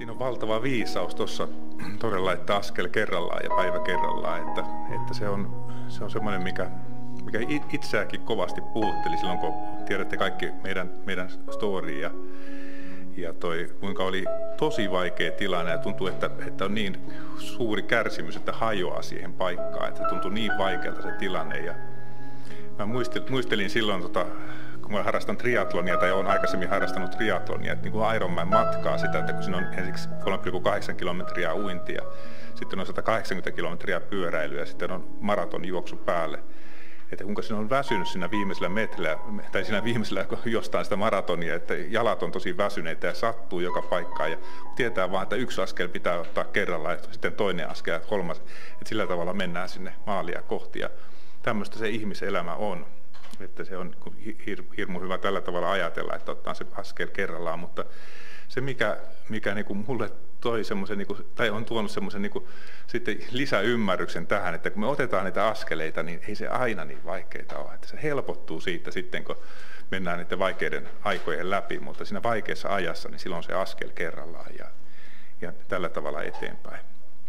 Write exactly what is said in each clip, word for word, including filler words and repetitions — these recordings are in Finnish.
Siinä on valtava viisaus tuossa todella, että askel kerrallaan ja päivä kerrallaan, että, että se on, se on semmoinen, mikä, mikä itseäkin kovasti puhutteli silloin, kun tiedätte kaikki meidän, meidän storya ja, ja toi, kuinka oli tosi vaikea tilanne ja tuntuu, että, että on niin suuri kärsimys, että hajoaa siihen paikkaan, että tuntui niin vaikealta se tilanne. Ja mä muistelin, muistelin silloin, tota, kun mä harrastan triatlonia tai olen aikaisemmin harrastanut triatlonia, että niin kuin Ironman matkaa sitä, että kun siinä on ensiksi kolme pilkku kahdeksan kilometriä uintia, sitten on sata kahdeksankymmentä kilometriä pyöräilyä ja sitten on maraton juoksu päälle. Että kuinka siinä on väsynyt siinä viimeisellä metrillä, tai siinä viimeisellä jostain sitä maratonia, että jalat on tosi väsyneitä ja sattuu joka paikkaan ja tietää vaan, että yksi askel pitää ottaa kerralla ja sitten toinen askel ja kolmas, että sillä tavalla mennään sinne maalia kohti ja tämmöistä se ihmiselämä on. Että se on hir, hirmu hyvä tällä tavalla ajatella, että ottaa se askel kerrallaan, mutta se mikä, mikä niin kuin mulle toi semmoisen, niin kuin, tai on tuonut semmoisen niin kuin, sitten lisäymmärryksen tähän, että kun me otetaan niitä askeleita, niin ei se aina niin vaikeita ole, että se helpottuu siitä sitten, kun mennään niiden vaikeiden aikojen läpi, mutta siinä vaikeassa ajassa, niin silloin se askel kerrallaan ja, ja tällä tavalla eteenpäin.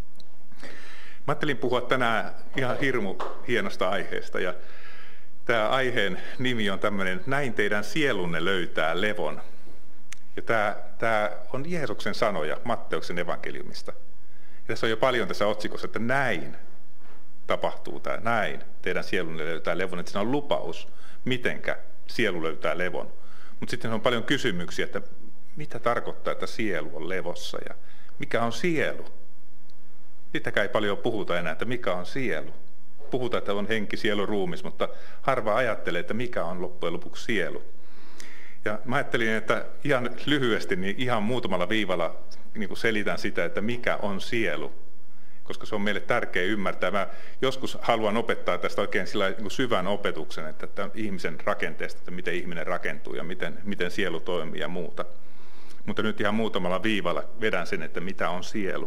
Mä ajattelin puhua tänään ihan hirmu hienosta aiheesta ja tämä aiheen nimi on tämmöinen, näin teidän sielunne löytää levon. Ja tämä, tämä on Jeesuksen sanoja Matteuksen evankeliumista. Ja tässä on jo paljon tässä otsikossa, että näin tapahtuu tämä, näin teidän sielunne löytää levon. Että siinä on lupaus, mitenkä sielu löytää levon. Mutta sitten on paljon kysymyksiä, että mitä tarkoittaa, että sielu on levossa ja mikä on sielu? Sitäkään ei paljon puhuta enää, että mikä on sielu. Puhutaan, että on henki, sielu, ruumis, mutta harva ajattelee, että mikä on loppujen lopuksi sielu. Ja mä ajattelin, että ihan lyhyesti, niin ihan muutamalla viivalla niin kuin selitän sitä, että mikä on sielu, koska se on meille tärkeä ymmärtää. Mä joskus haluan opettaa tästä oikein sillä niin kuin syvän opetuksen, että tämä on ihmisen rakenteesta, että miten ihminen rakentuu ja miten, miten sielu toimii ja muuta. Mutta nyt ihan muutamalla viivalla vedän sen, että mitä on sielu.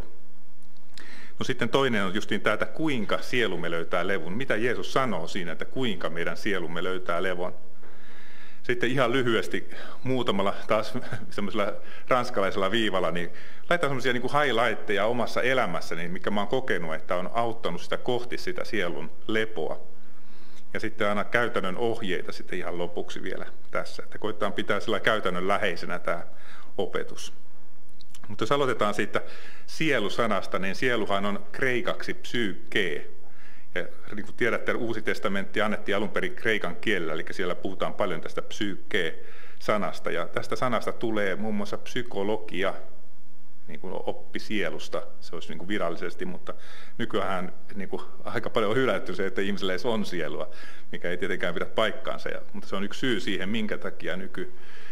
No sitten toinen on justiin tämä, että kuinka sielumme löytää levon. Mitä Jeesus sanoo siinä, että kuinka meidän sielumme löytää levon. Sitten ihan lyhyesti muutamalla taas semmoisella ranskalaisella viivalla, niin laitan semmoisia niin kuin highlightteja omassa elämässäni, mikä mä oon kokenut, että on auttanut sitä kohti sitä sielun lepoa. Ja sitten aina käytännön ohjeita sitten ihan lopuksi vielä tässä, että koitetaan pitää sillä käytännön läheisenä tämä opetus. Mutta jos aloitetaan siitä sielusanasta, niin sieluhan on kreikaksi psyyke. Ja niin kuin tiedätte, Uusi testamentti annettiin alun perin kreikan kielellä, eli siellä puhutaan paljon tästä psyyke-sanasta. Ja tästä sanasta tulee muun muassa psykologia, niin kuin oppi sielusta, se olisi niin kuin virallisesti, mutta nykyään niin kuin aika paljon on hylätty se, että ihmisellä edes on sielua, mikä ei tietenkään pidä paikkaansa. Ja, mutta se on yksi syy siihen, minkä takia nyky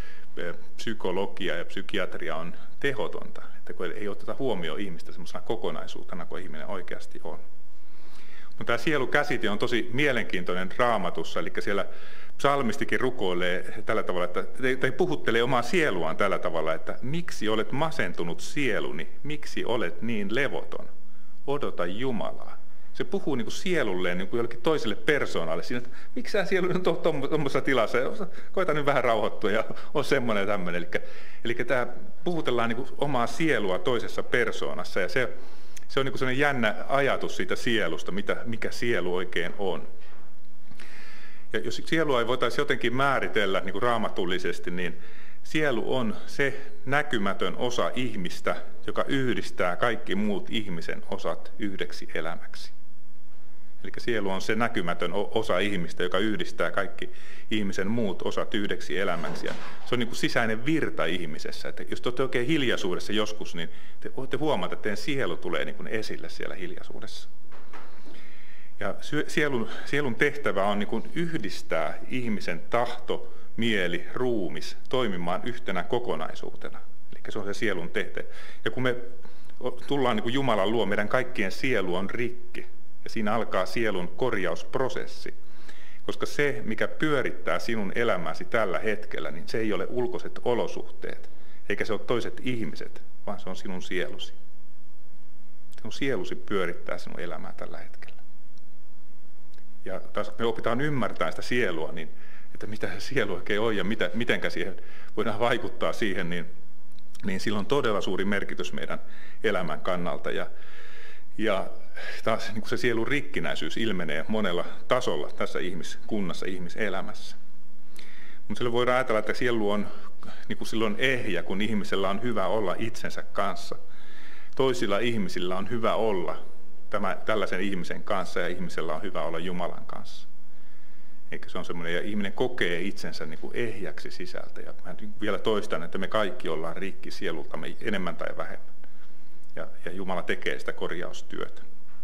psykologia ja psykiatria on tehotonta, että kun ei oteta huomioon ihmistä semmoisena kokonaisuutena, kuin ihminen oikeasti on. Mutta tämä sielukäsite on tosi mielenkiintoinen Raamatussa, eli siellä psalmistikin rukoilee tällä tavalla, että te puhuttelee omaa sieluaan tällä tavalla, että miksi olet masentunut sieluni, miksi olet niin levoton, odota Jumalaa. Se puhuu niin kuin sielulleen niin kuin jollekin toiselle persoonalle siinä, että miksi sä sielu on tuommoisessa tilassa, koita nyt vähän rauhoittua ja on semmoinen ja tämmöinen. Eli, eli tämä puhutellaan niin kuin omaa sielua toisessa persoonassa ja se, se on niin kuin sellainen jännä ajatus siitä sielusta, mitä, mikä sielu oikein on. Ja jos sielua ei voitaisiin jotenkin määritellä niin kuin raamatullisesti, niin sielu on se näkymätön osa ihmistä, joka yhdistää kaikki muut ihmisen osat yhdeksi elämäksi. Eli sielu on se näkymätön osa ihmistä, joka yhdistää kaikki ihmisen muut osat yhdeksi elämäksi. Ja se on niin kuin sisäinen virta ihmisessä. Että jos te olette oikein hiljaisuudessa joskus, niin te voitte huomata, että teidän sielu tulee niin kuin esille siellä hiljaisuudessa. Ja sielun, sielun tehtävä on niin kuin yhdistää ihmisen tahto, mieli, ruumis toimimaan yhtenä kokonaisuutena. Eli se on se sielun tehtävä. Ja kun me tullaan niin kuin Jumalan luo, meidän kaikkien sielu on rikki. Ja siinä alkaa sielun korjausprosessi. Koska se, mikä pyörittää sinun elämäsi tällä hetkellä, niin se ei ole ulkoiset olosuhteet, eikä se ole toiset ihmiset, vaan se on sinun sielusi. Sinun sielusi pyörittää sinun elämää tällä hetkellä. Ja taas me opitaan ymmärtämään sitä sielua, niin että mitä se sielu oikein on ja mitä, mitenkä siihen voidaan vaikuttaa siihen, niin niin sillä on todella suuri merkitys meidän elämän kannalta. Ja, ja taas niin kuin se sielun rikkinäisyys ilmenee monella tasolla tässä ihmiskunnassa, ihmiselämässä. Mutta silloin voidaan ajatella, että sielu on niin kuin silloin ehjä, kun ihmisellä on hyvä olla itsensä kanssa. Toisilla ihmisillä on hyvä olla tämä, tällaisen ihmisen kanssa ja ihmisellä on hyvä olla Jumalan kanssa. Eikä se on semmoinen, ja ihminen kokee itsensä niin kuin ehjäksi sisältä. Ja mä vielä toistan, että me kaikki ollaan rikki sielultamme enemmän tai vähemmän. Ja, ja Jumala tekee sitä korjaustyötä.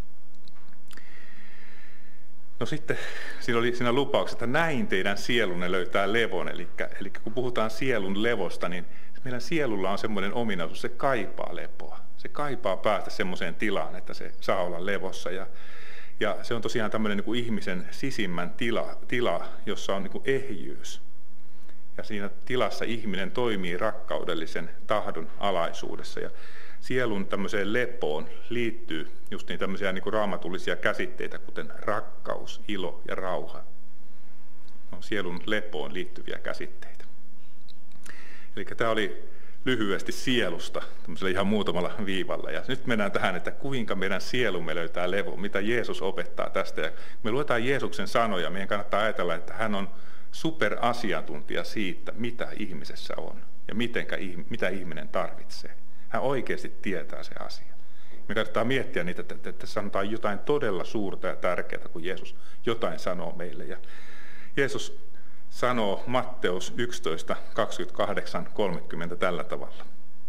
No sitten siinä oli siinä lupauksessa, että näin teidän sielunne löytää levon. Eli, eli kun puhutaan sielun levosta, niin meidän sielulla on semmoinen ominaisuus, se kaipaa lepoa. Se kaipaa päästä semmoiseen tilaan, että se saa olla levossa. Ja, ja se on tosiaan tämmöinen niin kuin ihmisen sisimmän tila, tila jossa on niin kuin ehjyys. Ja siinä tilassa ihminen toimii rakkaudellisen tahdon alaisuudessa. Ja sielun tämmöiseen lepoon liittyy just niin tämmöisiä niin kuin raamatullisia käsitteitä, kuten rakkaus, ilo ja rauha. On sielun lepoon liittyviä käsitteitä. Eli tämä oli lyhyesti sielusta, tämmöisellä ihan muutamalla viivalla. Ja nyt mennään tähän, että kuinka meidän sielumme löytää levo, mitä Jeesus opettaa tästä. Ja me luetaan Jeesuksen sanoja, meidän kannattaa ajatella, että hän on superasiantuntija siitä, mitä ihmisessä on ja mitenkä, mitä ihminen tarvitsee. Hän oikeasti tietää se asia. Me kannattaa miettiä niitä, että, että sanotaan jotain todella suurta ja tärkeää, kun Jeesus jotain sanoo meille. Ja Jeesus sanoo Matteus yksitoista, kaksikymmentäkahdeksan, kolmekymmentä tällä tavalla.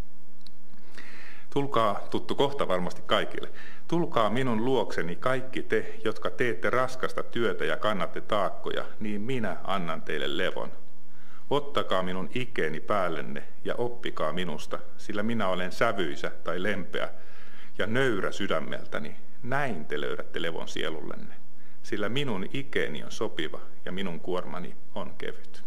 Tulkaa, tuttu kohta varmasti kaikille, tulkaa minun luokseni kaikki te, jotka teette raskasta työtä ja kannatte taakkoja, niin minä annan teille levon. Ottakaa minun ikeeni päällenne ja oppikaa minusta, sillä minä olen sävyisä tai lempeä ja nöyrä sydämeltäni. Näin te löydätte levon sielullenne, sillä minun ikeeni on sopiva ja minun kuormani on kevyt.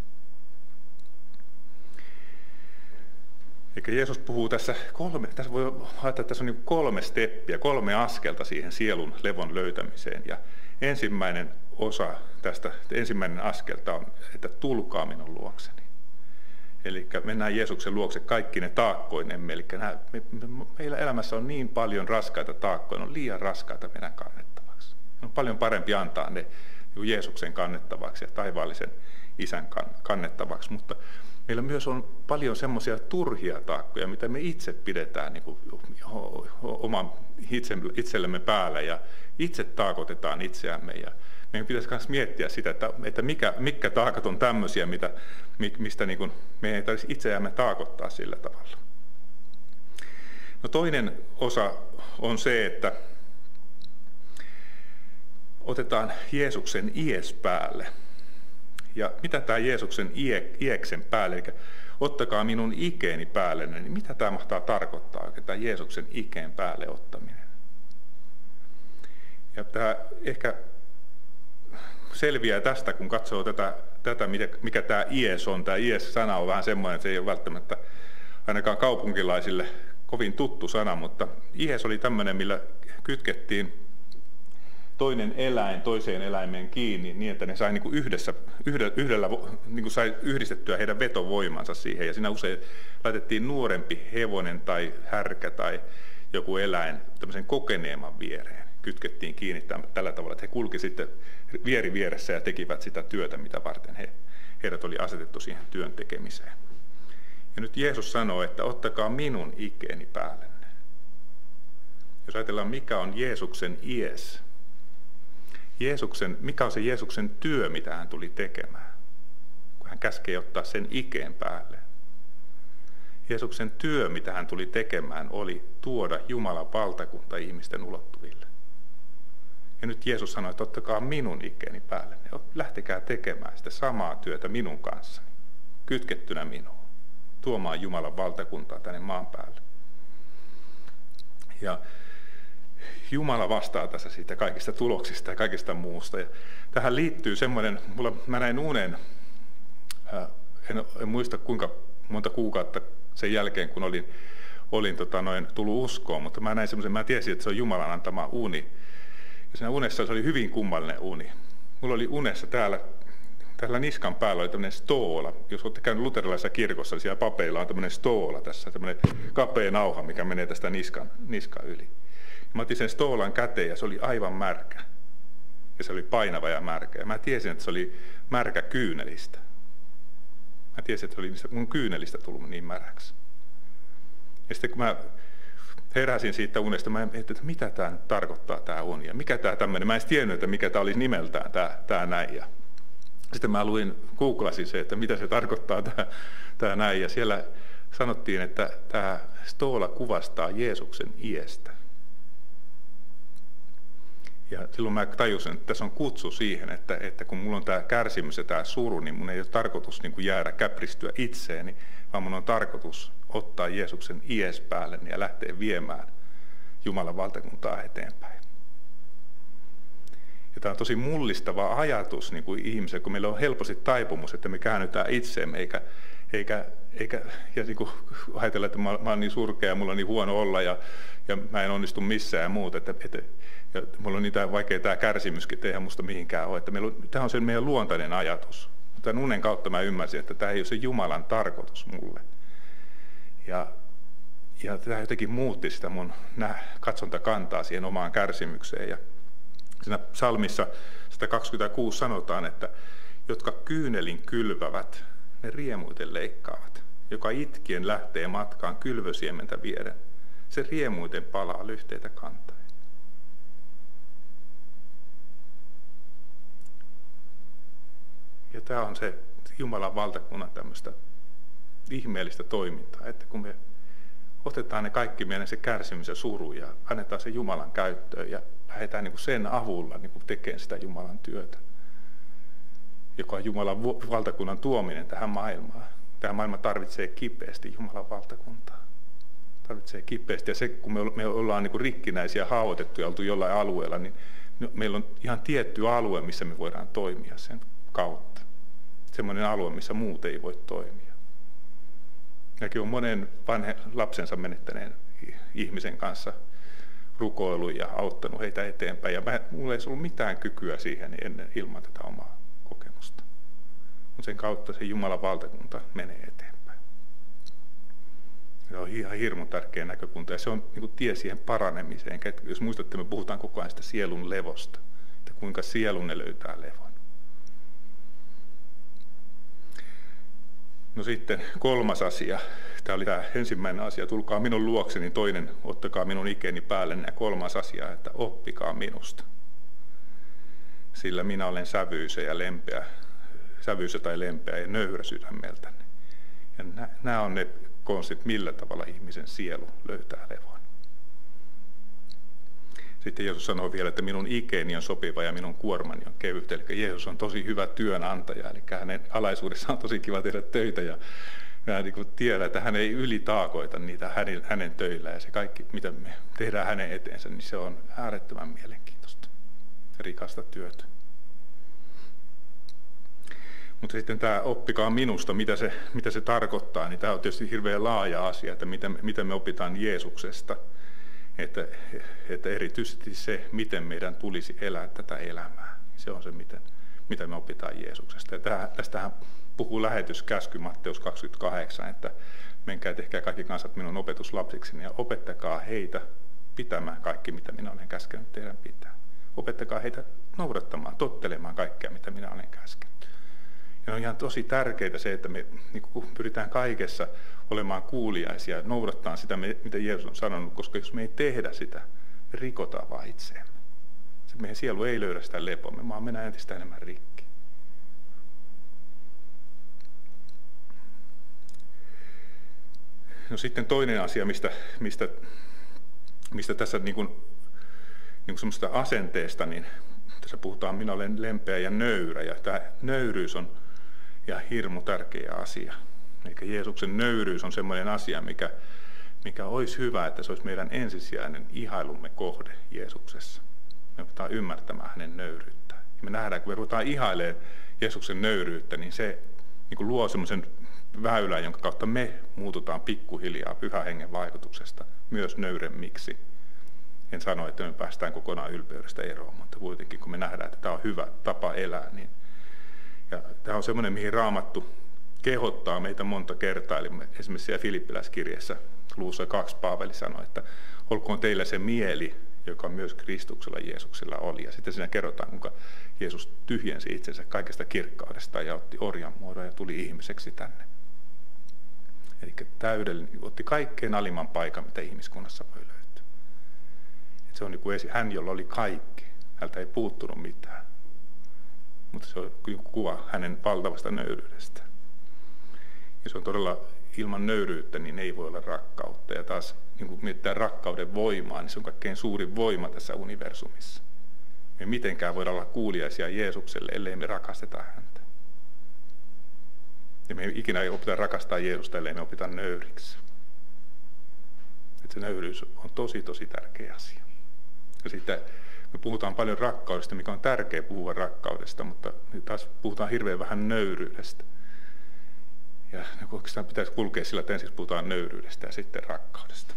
Eikä Jeesus puhuu tässä kolme, tässä voi ajatella, että tässä on niin kolme steppiä, kolme askelta siihen sielun levon löytämiseen. Ja ensimmäinen osa tästä, ensimmäinen askelta on, että tulkaa minun luokseni. Eli mennään Jeesuksen luokse kaikki ne taakkoinemme. Eli nämä, me, me, meillä elämässä on niin paljon raskaita taakkoja, ne on liian raskaita meidän kannettavaksi. On paljon parempi antaa ne Jeesuksen kannettavaksi ja taivaallisen Isän kannettavaksi, mutta meillä myös on paljon semmoisia turhia taakkoja, mitä me itse pidetään niin kuin oman itsellemme päällä ja itse taakotetaan itseämme. Ja meidän pitäisi myös miettiä sitä, että, että mikä, mitkä taakat on tämmöisiä, mitä, mistä niin kuin meidän ei tarvitsisi itseämme taakottaa sillä tavalla. No toinen osa on se, että otetaan Jeesuksen ies päälle. Ja mitä tämä Jeesuksen ie, ieksen päälle, eli ottakaa minun ikeeni päälle, niin mitä tämä mahtaa tarkoittaa, tämä Jeesuksen ikeen päälle ottaminen? Ja tämä ehkä selviää tästä, kun katsoo tätä, tätä mikä tämä ies on. Tämä ies-sana on vähän semmoinen, että se ei ole välttämättä ainakaan kaupunkilaisille kovin tuttu sana, mutta ies oli tämmöinen, millä kytkettiin toinen eläin toiseen eläimeen kiinni niin, että ne sai niin kuin yhdessä, yhdellä, yhdellä niin kuin sai yhdistettyä heidän vetovoimansa siihen. Ja siinä usein laitettiin nuorempi hevonen tai härkä tai joku eläin tämmöisen kokeneemman viereen. Kytkettiin kiinni tällä tavalla, että he kulki sitten vieri vieressä ja tekivät sitä työtä, mitä varten he, heidät oli asetettu siihen työn tekemiseen. Ja nyt Jeesus sanoo, että ottakaa minun ikeeni päällenne. Jos ajatellaan, mikä on Jeesuksen ies, Jeesuksen, mikä on se Jeesuksen työ, mitä hän tuli tekemään, kun hän käskee ottaa sen ikeen päälle. Jeesuksen työ, mitä hän tuli tekemään, oli tuoda Jumalan valtakunta ihmisten ulottuville. Ja nyt Jeesus sanoi, että ottakaa minun ikeeni päälle. Lähtekää tekemään sitä samaa työtä minun kanssani, kytkettynä minuun, tuomaan Jumalan valtakuntaa tänne maan päälle. Ja Jumala vastaa tässä siitä kaikista tuloksista ja kaikista muusta. Ja tähän liittyy semmoinen, mulla, mä näin unen, ää, en, en muista kuinka monta kuukautta sen jälkeen, kun olin, olin tota, noin, tullut uskoon, mutta mä näin semmoisen, mä tiesin, että se on Jumalan antama uni. Ja siinä unessa se oli hyvin kummallinen uni. Mulla oli unessa täällä, tällä niskan päällä oli tämmöinen stoola. Jos olette käynyt luterilaisessa kirkossa, niin siellä papeilla on tämmöinen stoola tässä, tämmöinen kapea nauha, mikä menee tästä niskan, niskan yli. Mä otin sen stoolan käteen ja se oli aivan märkä. Ja se oli painava ja märkä. Ja mä tiesin, että se oli märkä kyynelistä. Mä tiesin, että se oli mun kyynelistä tullut niin märäksi. Ja sitten kun mä heräsin siitä unesta, mä mietin, että mitä tämä tarkoittaa tämä uni. Ja mikä tämä tämmöinen, mä en tiennyt, että mikä tämä olisi nimeltään, tämä, tämä näin. Ja sitten mä luin, googlasin se, että mitä se tarkoittaa tämä, tämä näin. Ja siellä sanottiin, että tämä stoola kuvastaa Jeesuksen iestä. Ja silloin mä tajusin, että tässä on kutsu siihen, että, että kun mulla on tämä kärsimys ja tämä suru, niin mun ei ole tarkoitus niin kuin jäädä käpristyä itseeni, vaan mun on tarkoitus ottaa Jeesuksen ies päälle ja lähteä viemään Jumalan valtakuntaa eteenpäin. Ja tämä on tosi mullistava ajatus niin kuin ihmiselle, kun meillä on helposti taipumus, että me käännytään itseemme, eikä, eikä, eikä ja niin kuin ajatella, että mä, mä olen niin surkea ja mulla on niin huono olla ja, ja mä en onnistu missään ja muuta. Että, että, ja mulla on niin vaikea tämä kärsimyskin, että eihän musta mihinkään ole. Että meillä on, tämä on se meidän luontainen ajatus. Tämän unen kautta mä ymmärsin, että tämä ei ole se Jumalan tarkoitus mulle. Ja, ja tämä jotenkin muutti sitä mun katsontakantaa siihen omaan kärsimykseen. Ja siinä psalmissa sata kaksikymmentäkuusi sanotaan, että jotka kyynelin kylvävät, ne riemuiten leikkaavat. Joka itkien lähtee matkaan kylvösiementä vieden, se riemuiten palaa lyhteitä kantaen. Ja tämä on se Jumalan valtakunnan tämmöistä ihmeellistä toimintaa, että kun me otetaan ne kaikki meidän se kärsimys ja suru ja annetaan se Jumalan käyttöön ja lähdetään niin kuin sen avulla niin kuin tekemään sitä Jumalan työtä, joka on Jumalan valtakunnan tuominen tähän maailmaan. Tämä maailma tarvitsee kipeästi Jumalan valtakuntaa. Tarvitsee kipeästi. Ja se, kun me, me ollaan niin kuin rikkinäisiä, haavoitettuja, oltu jollain alueella, niin meillä on ihan tietty alue, missä me voidaan toimia sen kautta. Semmoinen alue, missä muut ei voi toimia. Mäkin olen monen vanhen lapsensa menettäneen ihmisen kanssa rukoillut ja auttanut heitä eteenpäin. Ja mä, mulla ei ollut mitään kykyä siihen ennen ilman tätä omaa kokemusta. Mutta sen kautta se Jumalan valtakunta menee eteenpäin. Se on ihan hirmu tärkeä näkökunta ja se on niin kuin tie siihen paranemiseen. Jos muistatte, me puhutaan koko ajan sitä sielun levosta, että kuinka sielunne löytää levon. No sitten kolmas asia. Tämä oli tämä ensimmäinen asia. Tulkaa minun luokseni, toinen, ottakaa minun ikeni päälle. Ja kolmas asia, että oppikaa minusta. Sillä minä olen sävyisä ja lempeä, sävyisä tai lempeä ja nöyrä sydämeltäni. Ja nämä on ne konstit, millä tavalla ihmisen sielu löytää levon. Sitten Jeesus sanoo vielä, että minun ikeni on sopiva ja minun kuormani on kevyt. Eli Jeesus on tosi hyvä työnantaja, eli hänen alaisuudessaan on tosi kiva tehdä töitä. Ja mä niin kuin tiedän, että hän ei ylitaakoita niitä hänen, hänen töillään. Ja se kaikki, mitä me tehdään hänen eteensä, niin se on äärettömän mielenkiintoista ja rikasta työtä. Mutta sitten tämä oppikaa minusta, mitä se, mitä se tarkoittaa, niin tämä on tietysti hirveän laaja asia, että miten, miten me opitaan Jeesuksesta. Että, että erityisesti se, miten meidän tulisi elää tätä elämää. Se on se, miten, mitä me opitaan Jeesuksesta. Ja tähän, tästähän puhuu lähetyskäsky Matteus kaksikymmentäkahdeksan, että menkää tehkää kaikki kansat minun opetuslapsikseni ja opettakaa heitä pitämään kaikki, mitä minä olen käskenyt teidän pitää. Opettakaa heitä noudattamaan, tottelemaan kaikkea, mitä minä olen käskenyt. Ja on ihan tosi tärkeää se, että me niin kun pyritään kaikessa olemaan kuuliaisia, noudattaa sitä, mitä Jeesus on sanonut, koska jos me ei tehdä sitä, me rikotaan vaan itseämme. Se meidän sielu ei löydä sitä lepoa, me vaan mennään entistä enemmän rikki. No sitten toinen asia, mistä, mistä, mistä tässä niin kuin, niin kuin semmoista asenteesta, niin tässä puhutaan, minä olen lempeä ja nöyrä, ja tämä nöyryys on ja hirmu tärkeä asia. Eli Jeesuksen nöyryys on semmoinen asia, mikä, mikä olisi hyvä, että se olisi meidän ensisijainen ihailumme kohde Jeesuksessa. Me ruvetaan ymmärtämään hänen nöyryyttään. Ja me nähdään, kun me ruvetaan ihailemaan Jeesuksen nöyryyttä, niin se niin kuin luo semmoisen väylän, jonka kautta me muututaan pikkuhiljaa Pyhän Hengen vaikutuksesta myös nöyremmiksi. En sano, että me päästään kokonaan ylpeydestä eroon, mutta kuitenkin kun me nähdään, että tämä on hyvä tapa elää, niin Ja tämä on semmoinen, mihin Raamattu kehottaa meitä monta kertaa. Eli esimerkiksi siellä Filippiläiskirjeessä luvussa kaksi Paavali sanoi, että olkoon teillä se mieli, joka myös Kristuksella Jeesuksella oli. Ja sitten siinä kerrotaan, kuinka Jeesus tyhjensi itsensä kaikesta kirkkaudesta ja otti orjan muodon ja tuli ihmiseksi tänne. Eli täydellinen, otti kaikkein alimman paikan, mitä ihmiskunnassa voi löytyä. Et se on niin kuin hän, jolla oli kaikki. Häneltä ei puuttunut mitään. Mutta se on kuva hänen valtavasta nöyryydestä. Ja se on todella ilman nöyryyttä, niin ei voi olla rakkautta. Ja taas niin kun mietitään rakkauden voimaa, niin se on kaikkein suurin voima tässä universumissa. Me ei mitenkään voida olla kuuliaisia Jeesukselle, ellei me rakasteta häntä. Ja me ei ikinä ei opita rakastaa Jeesusta, ellei me opita nöyriksi. Että se nöyryys on tosi, tosi tärkeä asia. Ja sitten me puhutaan paljon rakkaudesta, mikä on tärkeä puhua rakkaudesta, mutta taas puhutaan hirveän vähän nöyryydestä. Ja oikeastaan pitäisi kulkea sillä, että ensin puhutaan nöyryydestä ja sitten rakkaudesta.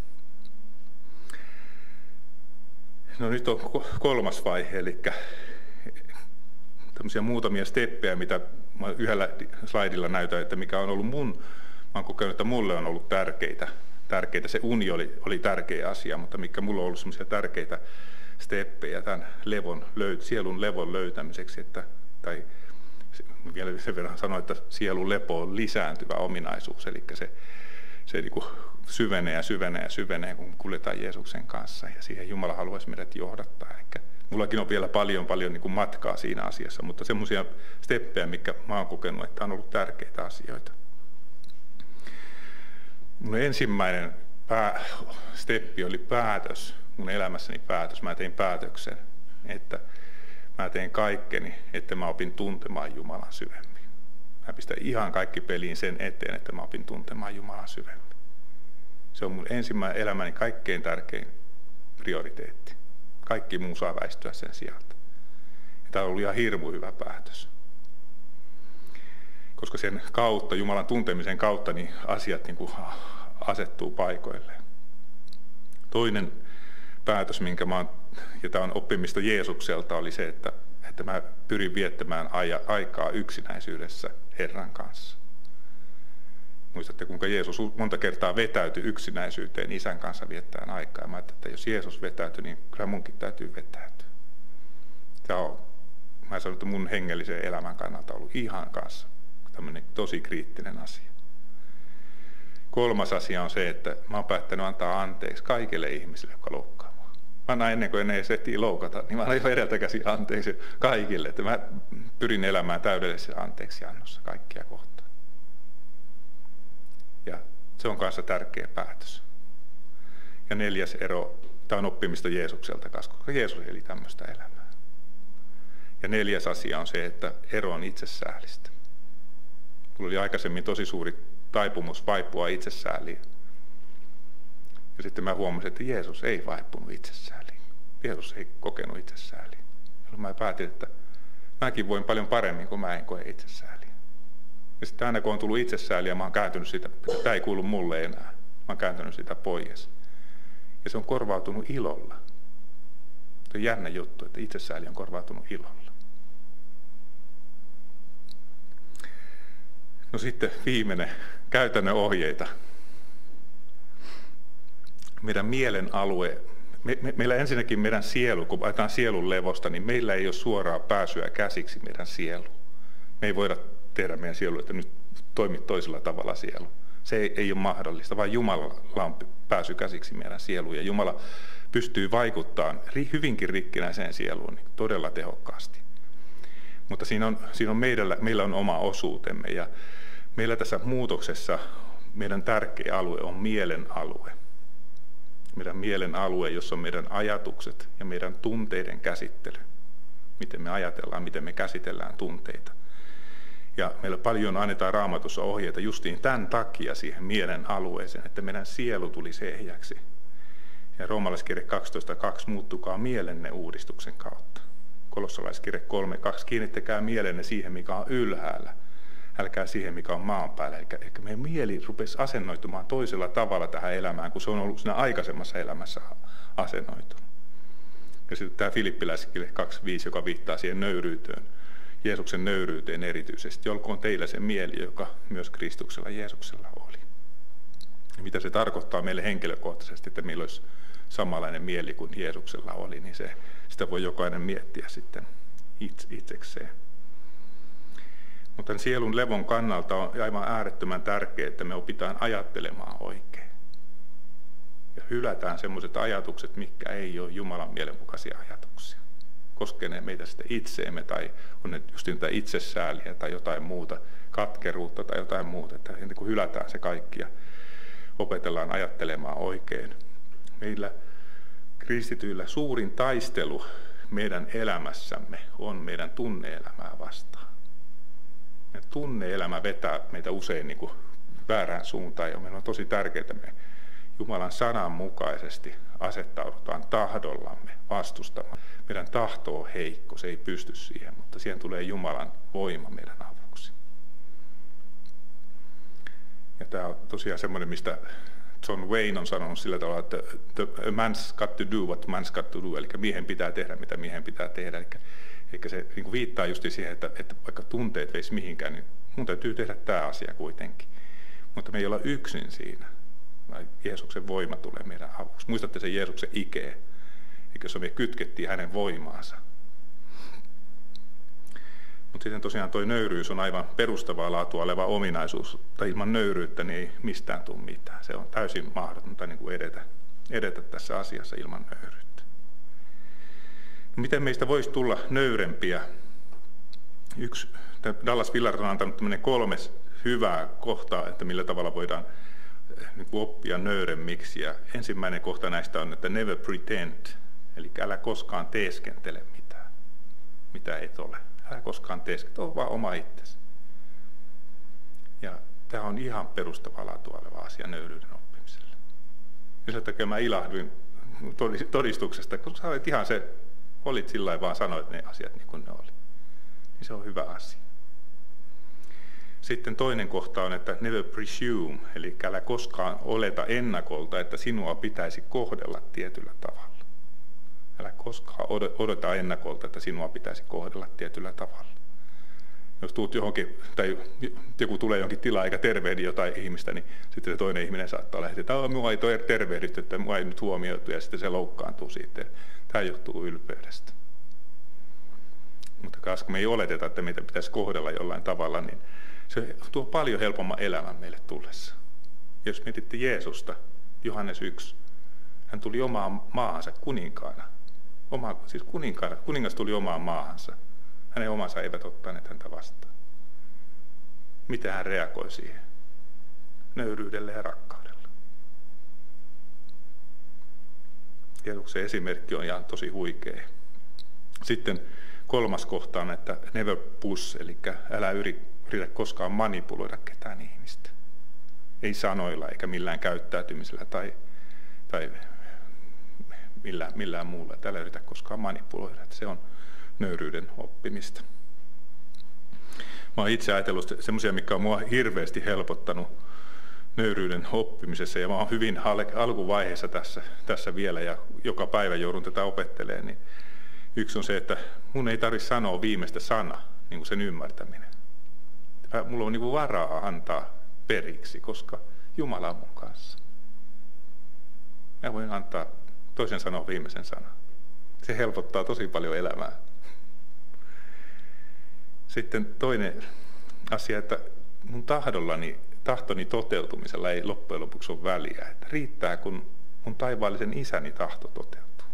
No nyt on kolmas vaihe, eli tämmöisiä muutamia steppejä, mitä mä yhdellä slaidilla näytän, että mikä on ollut mun, mä oon kokenut, että mulle on ollut tärkeitä. tärkeitä. Se uni oli, oli tärkeä asia, mutta mikä mulla on ollut semmoisia tärkeitä steppejä tämän levon, sielun levon löytämiseksi, että, tai vielä sen verran sanoin, että sielun lepo on lisääntyvä ominaisuus, eli se, se niin kuin syvenee ja syvenee ja syvenee, kun kuljetaan Jeesuksen kanssa, ja siihen Jumala haluaisi meidät johdattaa. Eli mullakin on vielä paljon, paljon niin kuin matkaa siinä asiassa, mutta semmoisia steppejä, mitkä mä oon kokenut, että on ollut tärkeitä asioita. Mun ensimmäinen pää, steppi oli päätös, mun elämässäni päätös. Mä tein päätöksen, että mä teen kaikkeni, että mä opin tuntemaan Jumalan syvemmin. Mä pistän ihan kaikki peliin sen eteen, että mä opin tuntemaan Jumalan syvemmin. Se on mun ensimmäinen elämäni kaikkein tärkein prioriteetti. Kaikki muu saa väistyä sen sieltä. Ja tämä on ollut ihan hirmu hyvä päätös. Koska sen kautta, Jumalan tuntemisen kautta, niin asiat niin kuin asettuu paikoilleen. Toinen päätös, minkä mä oon, ja tämä on oppimista Jeesukselta, oli se, että, että mä pyrin viettämään aja, aikaa yksinäisyydessä Herran kanssa. Muistatte, kuinka Jeesus monta kertaa vetäytyi yksinäisyyteen Isän kanssa viettämään aikaa. Ja mä ajattelin, että jos Jeesus vetäytyi, niin kyllä munkin täytyy vetäytyä. Tämä on, mä sanon, että mun hengellisen elämän kannalta on ollut ihan kanssa tämmöinen tosi kriittinen asia. Kolmas asia on se, että mä oon päättänyt antaa anteeksi kaikille ihmisille, jotka loukkaa mua. Mä annan ennen kuin ne ehtii loukata, niin mä annan jo edeltä käsin anteeksi kaikille. Että mä pyrin elämään täydellisessä anteeksiannossa kaikkia kohtaan. Ja se on kanssa tärkeä päätös. Ja neljäs ero, tämä on oppimista Jeesukselta kanssa, koska Jeesus eli tämmöistä elämää. Ja neljäs asia on se, että ero on itsesäälistä. Mulla oli aikaisemmin tosi suuri taipumus vaipua itsesääliin. Ja sitten mä huomasin, että Jeesus ei vaipunut itsesääliin. Jeesus ei kokenut itsesääliin. Ja mä päätin, että mäkin voin paljon paremmin, kun mä en koe itsesääliä. Ja sitten aina kun on tullut itsesääliä, mä oon kääntynyt sitä, että tämä ei kuulu mulle enää. Mä oon kääntynyt sitä pois. Ja se on korvautunut ilolla. Se on jännä juttu, että itsesääli on korvautunut ilolla. No sitten viimeinen, käytännön ohjeita. Meidän mielen alue, me, me, meillä ensinnäkin meidän sielu, kun ajatellaan sielun levosta, niin meillä ei ole suoraa pääsyä käsiksi meidän sieluun. Me ei voida tehdä meidän sielu, että nyt toimit toisella tavalla sielu. Se ei, ei ole mahdollista, vaan Jumalalla on pääsy käsiksi meidän sieluun. Ja Jumala pystyy vaikuttamaan hyvinkin rikkinäiseen sieluun niin todella tehokkaasti. Mutta siinä on, siinä on meillä, meillä on oma osuutemme. Ja meillä tässä muutoksessa meidän tärkeä alue on mielen alue. Meidän mielen alue, jossa on meidän ajatukset ja meidän tunteiden käsittely. Miten me ajatellaan, miten me käsitellään tunteita. Ja meillä paljon annetaan Raamatussa ohjeita justiin tämän takia siihen mielen alueeseen, että meidän sielu tulisi ehjäksi. Ja Roomalaiskirje kaksitoista kaksi, muuttukaa mielenne uudistuksen kautta. Kolossalaiskirje kolme kaksi, kiinnittäkää mielenne siihen, mikä on ylhäällä. Älkää siihen, mikä on maan päällä. Eli meidän mieli rupesi asennoitumaan toisella tavalla tähän elämään, kun se on ollut siinä aikaisemmassa elämässä asennoitunut. Ja sitten tämä Filippiläiskirje kaksi viisi, joka viittaa siihen nöyryyteen Jeesuksen nöyryyteen erityisesti. Olkoon teillä se mieli, joka myös Kristuksella Jeesuksella oli. Ja mitä se tarkoittaa meille henkilökohtaisesti, että meillä olisi samanlainen mieli kuin Jeesuksella oli, niin se, sitä voi jokainen miettiä sitten itse, itsekseen. Mutta sielun levon kannalta on aivan äärettömän tärkeää, että me opitaan ajattelemaan oikein. Ja hylätään sellaiset ajatukset, mitkä ei ole Jumalan mielenmukaisia ajatuksia. Koskee ne meitä sitten itseemme tai on ne just niitä itsesääliä tai jotain muuta, katkeruutta tai jotain muuta. Että kun hylätään se kaikki ja opetellaan ajattelemaan oikein. Meillä kristityillä suurin taistelu meidän elämässämme on meidän tunne-elämää vastaan. Ja tunne-elämä vetää meitä usein niin kuin väärään suuntaan ja meillä on tosi tärkeää, että me Jumalan sanan mukaisesti asettaudutaan tahdollamme vastustamaan. Meidän tahto on heikko, se ei pysty siihen, mutta siihen tulee Jumalan voima meidän avuksi. Ja tämä on tosiaan semmoinen, mistä John Wayne on sanonut sillä tavalla, että a man's got to do what man's got to do, eli miehen pitää tehdä, mitä miehen pitää tehdä. Eli, eli se niin kuin viittaa just siihen, että, että vaikka tunteet veisi mihinkään, niin mun täytyy tehdä tämä asia kuitenkin. Mutta me ei olla yksin siinä. Jeesuksen voima tulee meidän avuksi. Muistatte sen Jeesuksen ikeen, eikä se me kytkettiin hänen voimaansa. Mutta sitten tosiaan tuo nöyryys on aivan perustavaa laatua oleva ominaisuus, tai ilman nöyryyttä niin ei mistään tule mitään. Se on täysin mahdotonta niin kuin edetä, edetä tässä asiassa ilman nöyryyttä. No, miten meistä voisi tulla nöyrempiä? Yksi, Dallas Willard on antanut kolme hyvää kohtaa, että millä tavalla voidaan niin kuin oppia nöyremmiksi. Ja ensimmäinen kohta näistä on, että never pretend, eli älä koskaan teeskentele mitään, mitä et ole. Älä koskaan teeskentele, ole vaan oma itsesi. Ja tämä on ihan perustavaa laatua oleva asia nöyryyden oppimiselle. Ja sen takia mä ilahduin todistuksesta, kun sä olit ihan se, olit sillä lailla vaan sanoit ne asiat niin kuin ne oli. Niin se on hyvä asia. Sitten toinen kohta on, että never presume, eli älä koskaan oleta ennakolta, että sinua pitäisi kohdella tietyllä tavalla. Älä koskaan odota ennakolta, että sinua pitäisi kohdella tietyllä tavalla. Jos tuut johonkin, tai joku tulee johonkin tilaan eikä tervehdi jotain ihmistä, niin sitten se toinen ihminen saattaa lähteä, että minua ei tervehditty, että minua ei nyt huomioitu, ja sitten se loukkaantuu siitä. Tämä johtuu ylpeydestä. Mutta koska me ei oleteta, että meitä pitäisi kohdella jollain tavalla, niin se tuo paljon helpomman elämän meille tullessa. Jos mietitte Jeesusta, Johannes yksi, hän tuli omaan maahansa kuninkaana. Oma, siis kuninkaana. Kuningas tuli omaan maahansa. Hänen omansa eivät ottaneet häntä vastaan. Miten hän reagoi siihen? Nöyryydellä ja rakkaudella. Jeesuksen esimerkki on ihan tosi huikea. Sitten kolmas kohta on, että never push, eli älä yritä koskaan manipuloida ketään ihmistä. Ei sanoilla eikä millään käyttäytymisellä tai, tai millään, millään muulla. Että älä yritä koskaan manipuloida. Että se on nöyryyden oppimista. Mä oon itse ajatellut semmoisia, mikä on mua hirveästi helpottanut nöyryyden oppimisessa. Ja mä oon hyvin alkuvaiheessa tässä, tässä vielä ja joka päivä joudun tätä opettelemaan. Niin yksi on se, että mun ei tarvitse sanoa viimeistä sana, niin kuin sen ymmärtäminen. Mulla on niin kuin varaa antaa periksi, koska Jumala on mun kanssa. Mä voin antaa toisen sanoa viimeisen sanan. Se helpottaa tosi paljon elämää. Sitten toinen asia, että mun tahdollani, tahtoni toteutumisella ei loppujen lopuksi ole väliä. Että riittää, kun mun taivaallisen isäni tahto toteutuu.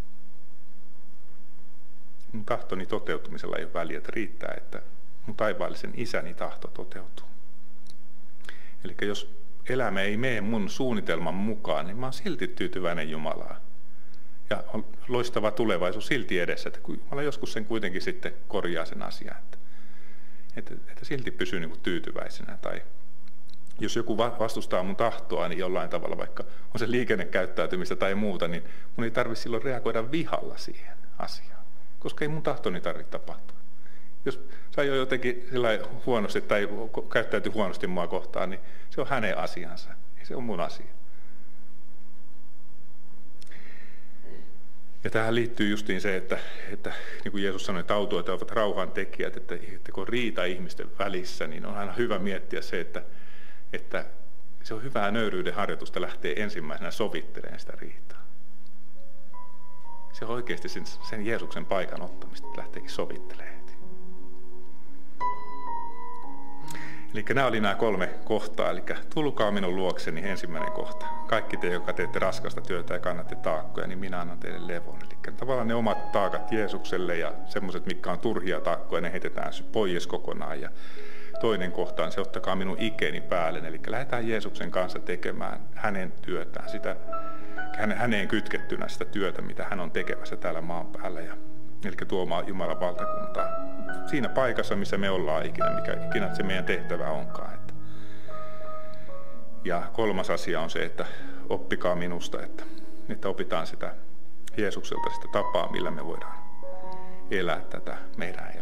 Mun tahtoni toteutumisella ei ole väliä, että riittää, että mun taivaallisen isäni tahto toteutuu. Eli jos elämä ei mene mun suunnitelman mukaan, niin mä oon silti tyytyväinen Jumalaan. Ja on loistava tulevaisuus silti edessä, että Jumala joskus sen kuitenkin sitten korjaa sen asian. Että, että, että silti pysyy niin kuin tyytyväisenä. Tai jos joku vastustaa mun tahtoa, niin jollain tavalla, vaikka on se liikennekäyttäytymistä tai muuta, niin mun ei tarvitse silloin reagoida vihalla siihen asiaan. Koska ei mun tahtoni tarvitse tapahtua. Jos sä jo jotenkin huonosti tai käyttäytyy huonosti mua kohtaan, niin se on hänen asiansa. Ei se on mun asia. Ja tähän liittyy justiin se, että, että niin kuin Jeesus sanoi, että autuaat ovat rauhan tekijät, että, että kun on riita ihmisten välissä, niin on aina hyvä miettiä se, että, että se on hyvää nöyryyden harjoitusta lähteä ensimmäisenä sovittelemaan sitä riitaa. Se on oikeasti sen, sen Jeesuksen paikan ottamista, että lähteekin sovittelemaan heti. Eli nämä oli nämä kolme kohtaa, eli tulkaa minun luokseni ensimmäinen kohta. Kaikki te, jotka teette raskasta työtä ja kannatte taakkoja, niin minä annan teille levon. Eli tavallaan ne omat taakat Jeesukselle ja semmoiset, mitkä on turhia taakkoja, ne heitetään pois kokonaan. Ja toinen kohta on se, ottakaa minun ikeni päälle, eli lähdetään Jeesuksen kanssa tekemään hänen työtään, sitä, häneen kytkettynä sitä työtä, mitä hän on tekemässä täällä maan päällä. Ja, eli tuomaan Jumalan valtakuntaa siinä paikassa, missä me ollaan ikinä, mikä ikinä se meidän tehtävä onkaan. Että. Ja kolmas asia on se, että oppikaa minusta, että, että opitaan sitä Jeesukselta sitä tapaa, millä me voidaan elää tätä meidän elämää.